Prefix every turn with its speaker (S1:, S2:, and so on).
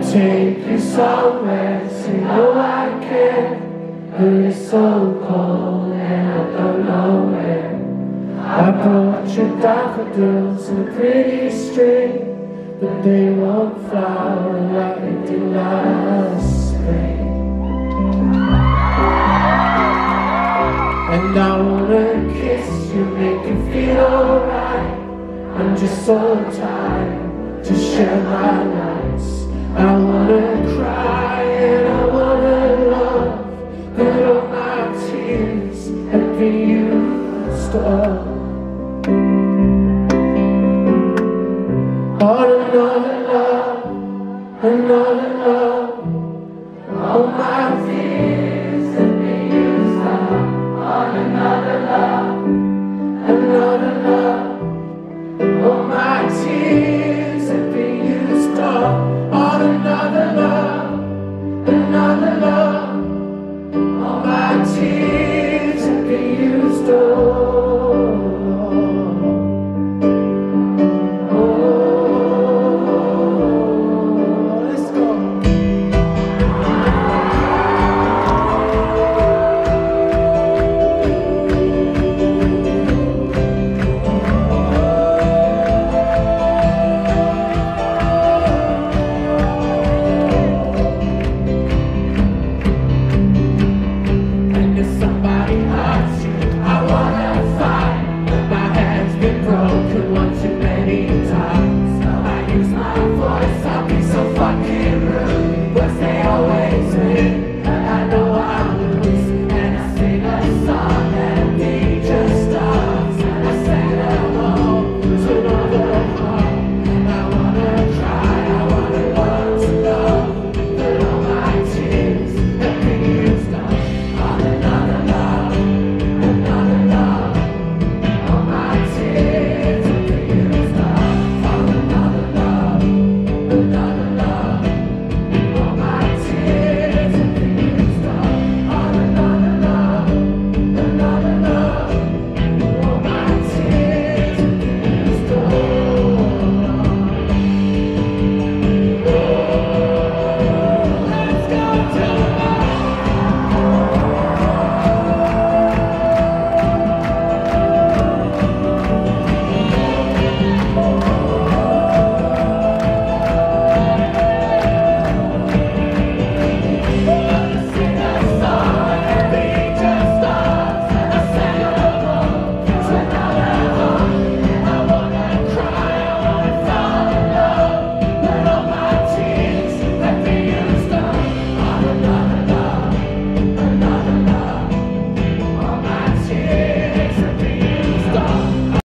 S1: take you somewhere, say no I can't, but it's so cold and I don't know where. I brought you daffodils and a pretty string, but they won't flower like they did last spring. And I wanna kiss you, make you feel alright. I'm just so tired to share my nights. I wanna cry and I wanna love, but all my tears have been used up.